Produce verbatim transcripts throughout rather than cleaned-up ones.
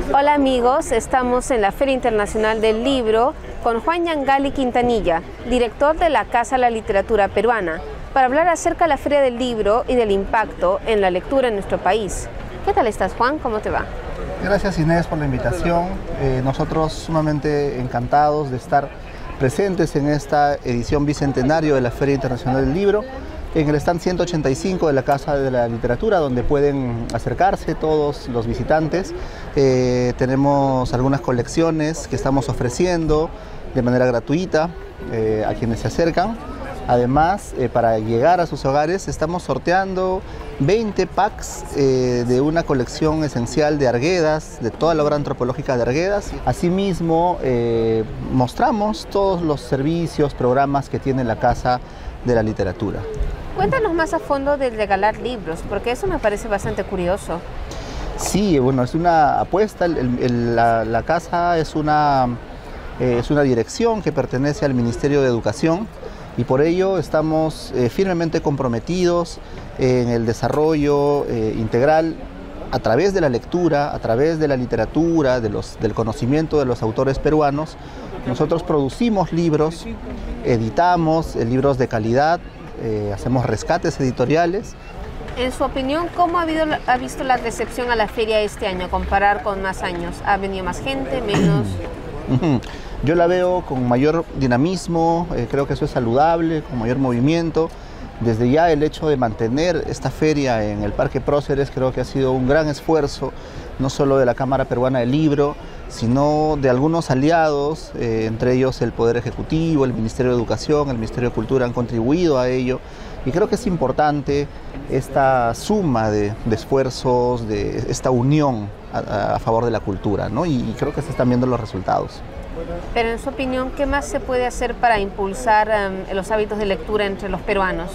Hola amigos, estamos en la Feria Internacional del Libro con Juan Yangali Quintanilla, director de la Casa de la Literatura Peruana, para hablar acerca de la Feria del Libro y del impacto en la lectura en nuestro país. ¿Qué tal estás, Juan? ¿Cómo te va? Gracias, Inés, por la invitación. Eh, nosotros sumamente encantados de estar presentes en esta edición bicentenario de la Feria Internacional del Libro, en el stand ciento ochenta y cinco de la Casa de la Literatura, donde pueden acercarse todos los visitantes. Eh, tenemos algunas colecciones que estamos ofreciendo de manera gratuita eh, a quienes se acercan. Además, eh, para llegar a sus hogares, estamos sorteando veinte packs eh, de una colección esencial de Arguedas, de toda la obra antropológica de Arguedas. Asimismo, eh, mostramos todos los servicios, programas que tiene la Casa de la Literatura. Cuéntanos más a fondo de regalar libros, porque eso me parece bastante curioso. Sí, bueno, es una apuesta. El, el, la, la casa es una, eh, es una dirección que pertenece al Ministerio de Educación y por ello estamos eh, firmemente comprometidos en el desarrollo eh, integral a través de la lectura, a través de la literatura, de los, del conocimiento de los autores peruanos. Nosotros producimos libros, editamos eh, libros de calidad, eh, hacemos rescates editoriales. En su opinión, ¿cómo ha, habido, ha visto la recepción a la feria este año, comparar con más años? ¿Ha venido más gente, menos? Yo la veo con mayor dinamismo, eh, creo que eso es saludable, con mayor movimiento. Desde ya el hecho de mantener esta feria en el Parque Próceres creo que ha sido un gran esfuerzo, no solo de la Cámara Peruana del Libro, sino de algunos aliados, eh, entre ellos el Poder Ejecutivo, el Ministerio de Educación, el Ministerio de Cultura han contribuido a ello. Y creo que es importante esta suma de, de esfuerzos, de esta unión a, a favor de la cultura, ¿no? Y, y creo que se están viendo los resultados. Pero en su opinión, ¿qué más se puede hacer para impulsar um, los hábitos de lectura entre los peruanos?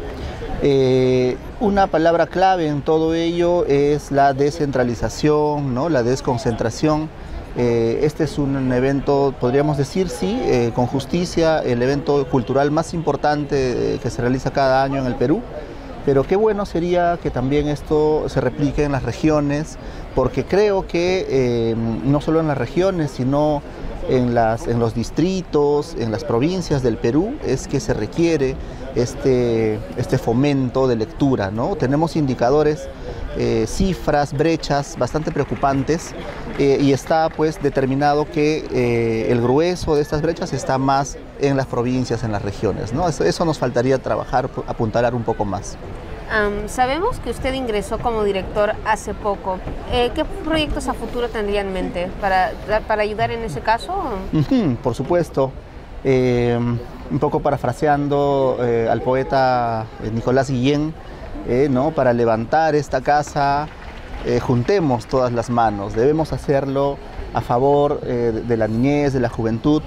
Eh, una palabra clave en todo ello es la descentralización, ¿no? La desconcentración. Eh, este es un evento, podríamos decir, sí, eh, con justicia, el evento cultural más importante eh, que se realiza cada año en el Perú. Pero qué bueno sería que también esto se replique en las regiones, porque creo que eh, no solo en las regiones, sino en, las, en los distritos, en las provincias del Perú, es que se requiere este, este fomento de lectura, ¿no? Tenemos indicadores, eh, cifras, brechas bastante preocupantes eh, y está pues determinado que eh, el grueso de estas brechas está más en las provincias, en las regiones, ¿no? Eso, eso nos faltaría trabajar, apuntalar un poco más. Um, sabemos que usted ingresó como director hace poco. Eh, ¿Qué proyectos a futuro tendría en mente para, para ayudar en ese caso? Uh-huh, por supuesto. Eh, un poco parafraseando eh, al poeta eh, Nicolás Guillén, eh, ¿no? Para levantar esta casa, eh, juntemos todas las manos. Debemos hacerlo a favor eh, de la niñez, de la juventud.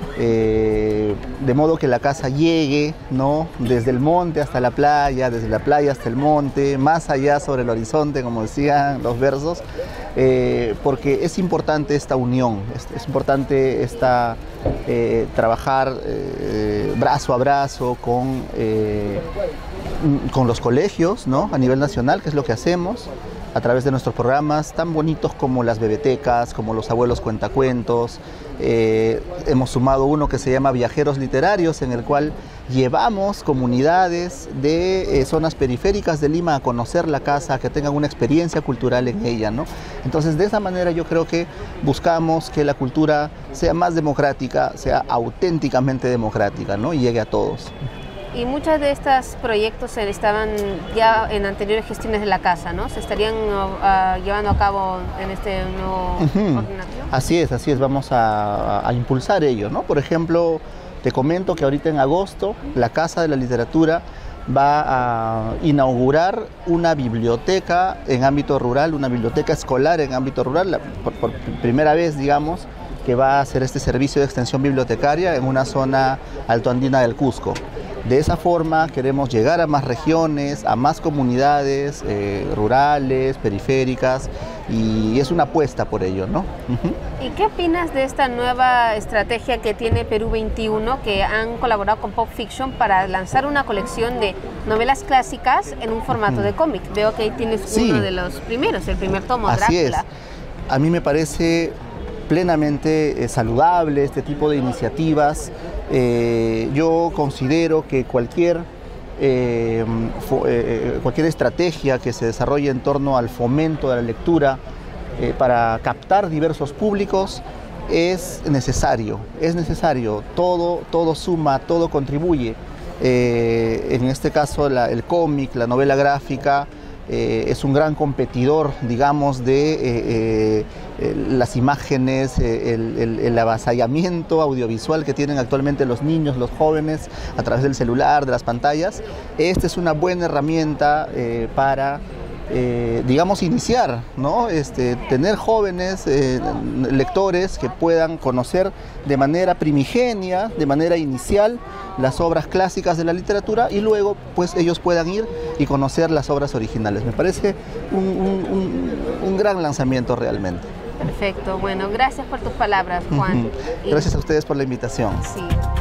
Eh, de modo que la casa llegue, ¿no? Desde el monte hasta la playa, desde la playa hasta el monte, más allá sobre el horizonte, como decían los versos, eh, porque es importante esta unión, es, es importante esta, eh, trabajar eh, brazo a brazo con, eh, con los colegios, ¿no? A nivel nacional, que es lo que hacemos a través de nuestros programas tan bonitos como las bebetecas, como los abuelos cuentacuentos. Eh, hemos sumado uno que se llama Viajeros Literarios, en el cual llevamos comunidades de eh, zonas periféricas de Lima a conocer la casa, a que tengan una experiencia cultural en ella, ¿no? Entonces, de esa manera yo creo que buscamos que la cultura sea más democrática, sea auténticamente democrática, ¿no? Y llegue a todos. Y muchos de estos proyectos estaban ya en anteriores gestiones de la casa, ¿no? ¿Se estarían uh, llevando a cabo en este nuevo uh-huh. coordinación? Así es, así es, vamos a, a impulsar ello, ¿no? Por ejemplo, te comento que ahorita en agosto la Casa de la Literatura va a inaugurar una biblioteca en ámbito rural, una biblioteca escolar en ámbito rural, por, por primera vez, digamos, que va a hacer este servicio de extensión bibliotecaria en una zona altoandina del Cusco. De esa forma queremos llegar a más regiones, a más comunidades eh, rurales, periféricas, y es una apuesta por ello, ¿no? Uh-huh. ¿Y qué opinas de esta nueva estrategia que tiene Perú veintiuno, que han colaborado con Pop Fiction para lanzar una colección de novelas clásicas en un formato uh-huh. de cómic? Veo que ahí tienes sí. uno de los primeros, el primer tomo, Así Drácula. Es. a mí me parece plenamente eh, saludable este tipo de iniciativas. Eh, yo considero que cualquier, eh, fo, eh, cualquier estrategia que se desarrolle en torno al fomento de la lectura eh, para captar diversos públicos es necesario, es necesario, todo, todo suma, todo contribuye. Eh, en este caso la, el cómic, la novela gráfica, eh, es un gran competidor, digamos, de eh, eh, las imágenes, eh, el, el, el avasallamiento audiovisual que tienen actualmente los niños, los jóvenes, a través del celular, de las pantallas. Esta es una buena herramienta eh, para... Eh, digamos, iniciar, ¿no? Este, tener jóvenes eh, lectores que puedan conocer de manera primigenia, de manera inicial, las obras clásicas de la literatura y luego pues ellos puedan ir y conocer las obras originales. Me parece un, un, un, un gran lanzamiento realmente. Perfecto, bueno, gracias por tus palabras, Juan. Gracias a ustedes por la invitación. Sí.